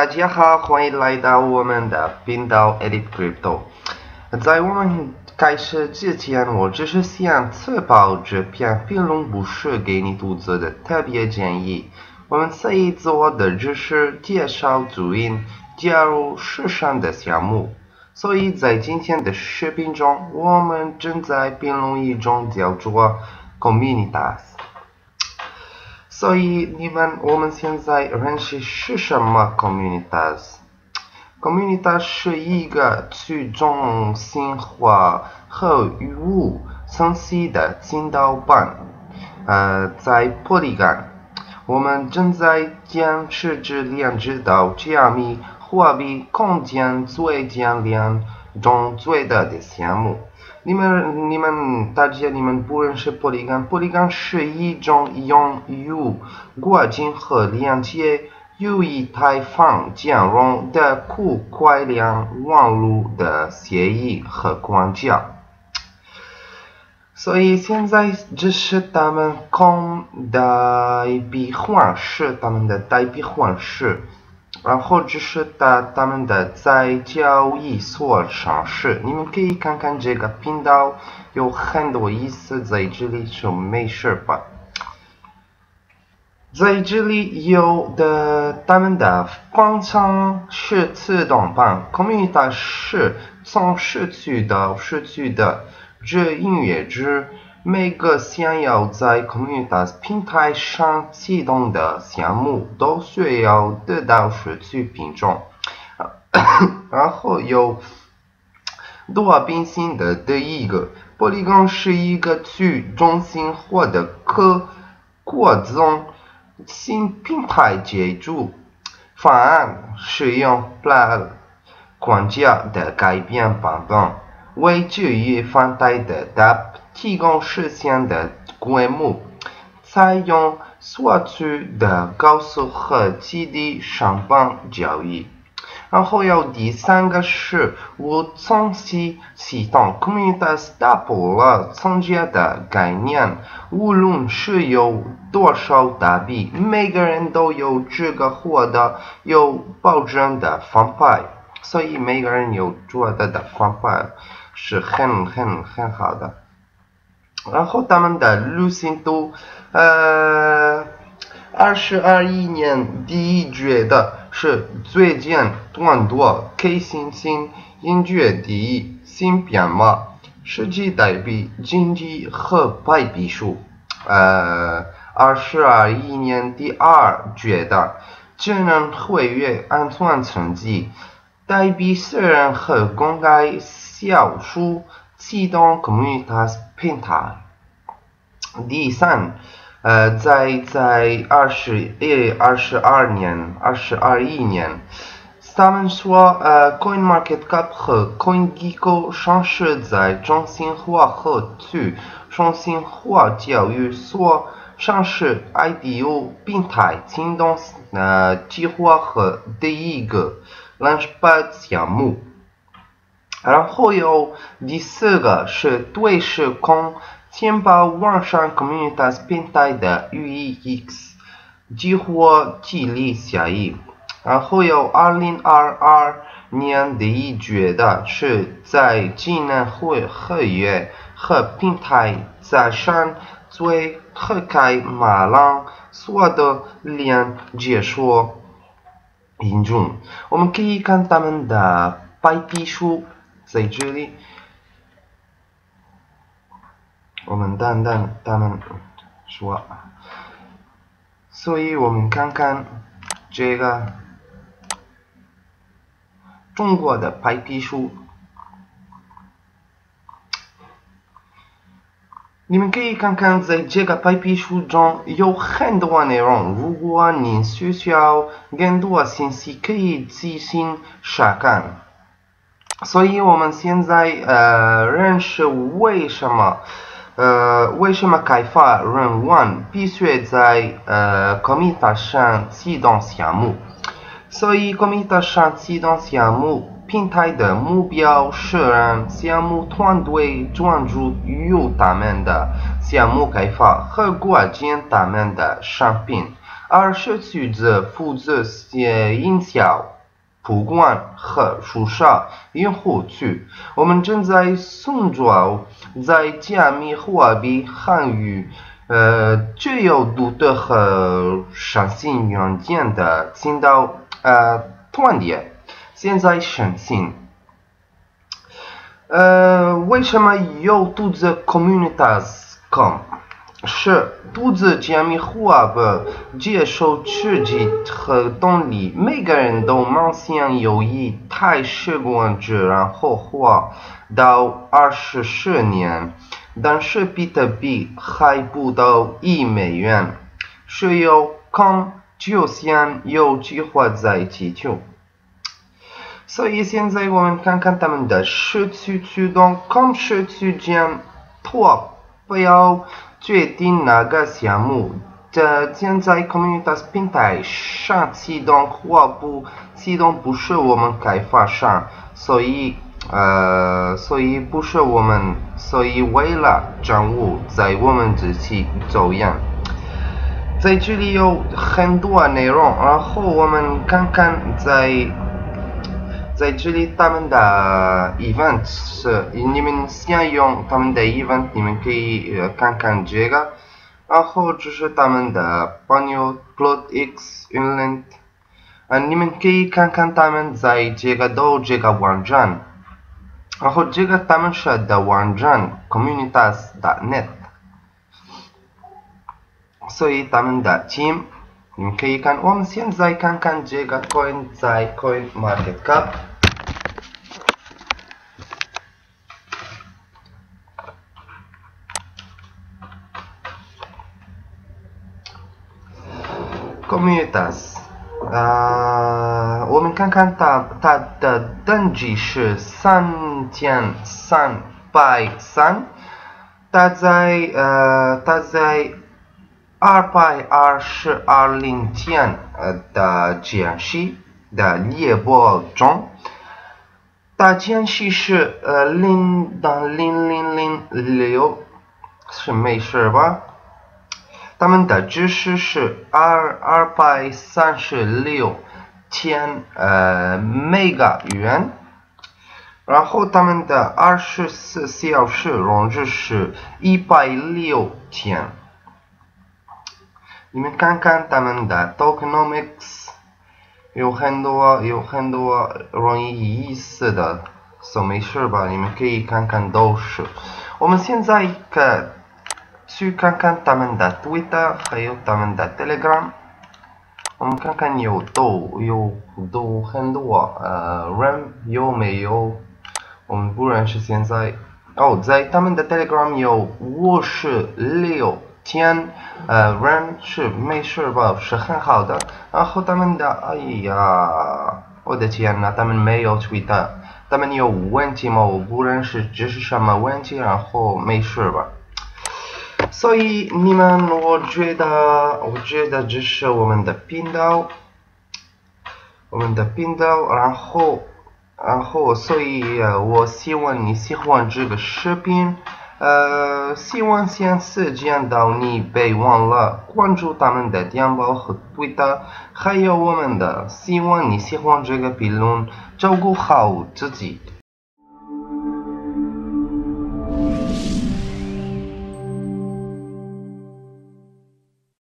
大家好，欢迎来到我们的频道 Edit Crypto。在我们开始之前，我只是想确保这篇评论不是给你读者的特别建议。我们这一做的只是介绍足印加入市场的项目，所以在今天的视频中，我们正在评论一种叫做 Comunitas。所以我们现在认识是什么 Comunitas？Comunitas 是一个去中心化和与物相系的进导板。在 Polygon， 我们正在坚持着两知道加密货币空间最简练中最大的项目。大家不认识 Polygon 是一种用于国境和连接由以太坊兼容的区块链网络的协议和框架。所以现在这是他们代币方式，他们的代币方式。然后这是他们的在交易所上市，你们可以看看这个频道，有很多意思在这里，就没事吧。在这里有他们的方向是自动版 ，Comunitas 是从市区到市区的，这意味着每个想要在 Comunitas 平台上启动的项目都需要得到社区品种。然后有多边形的第一个 Polygon 是一个去中心化的可扩增新平台技术方案，使用 Plug 框架的改变版本，为基于反代的 DApp 提供实现的规模，采用所需的高速和基地商品交易。然后有第三个是无从系统 Comunitas 打破了从前的概念，无论是有多少代币，每个人都有这个获得有保证的方法，所以每个人有做的方法是很好的。然后他们的流行度2021年第一觉得是最近短多 K 星星音乐第一新编码世界代币经济和派币数2021年第二觉得智能会员安全成绩代币私人和公开销售启动 Comunitas 平台。第三在2021年，他们说CoinMarketCap 和 CoinGecko 上市在中心化和去中心化交易所上市 IDO 平台启动计划和第一个 Launchpad 项目。然后有第四个是对时空钱包网上 Comunitas 平台的 UEX 计划激励协议。然后有2022年第一觉得是在技能合约和平台在上最可开马浪所的连接说应用。我们可以看他们的白皮书在这里。我们等他们说，所以我们看看这个中国的白皮书，你们可以看看在这个白皮书中有很多内容，如果您需要更多信息，可以自行查看。所以我们现在认识为什么开发人员必须在Comunitas 上启动项目？所以 Comunitas 上启动项目平台的目标是让项目团队专注于他们的项目开发和构建他们的商品，而社区则负责营销。 不管和多少用户去，我们正在寻找在加密货币行业具有独特和创新软件的领导团队。现在相信。为什么有独自 communities.com 是独自加密货币接受刺激和动力，每个人都梦想有一台习惯制，然后活到24年，但是比特币还不到$1，只有9千有计划在地球。所以现在我们看看他们的社区驱动，社区间投票决定哪个项目。现在 Communitas 平台上启动或不启动不是我们开发商，所以不是我们，所以为了掌握在我们自己走样。在这里有很多内容，然后我们看看在这里他们的 event 是你们想用他们的 event， 你们可以看看这个，然后这是他们的朋友 PlotX Inland，你们可以看看他们在这个网站，然后这个他们是的网站 communitas.net， 所以他们的 team。你们可以看，我们现在看看这个 coin 在 CoinMarketCap。Communitas，我们看看它的等级是3303，它在220天的间隙的猎播中，它间隙是0.0006，是没事吧？他们的知识是236天每个月，然后他们的24小时容值是160天。你们看看他们的 tokenomics， 有很多容易意思的，所以没事吧？你们可以看看都是。我们现在去看看他们的 Twitter， 还有他们的 Telegram。我们看看有很多人有没有？我们不认识现在。在他们的 Telegram 有56天，人是没事吧？是很好的。然后他们的，哎呀，我的天呐，他们没有 Twitter， 他们有问题吗？我不认识这是什么问题，然后没事吧？所以你们，我觉得这是我们的频道，然后，所以我希望你喜欢这个视频，希望下次见到你，别忘了关注他们的电报和 Twitter， 还有我们的，希望你喜欢这个评论，照顾好自己。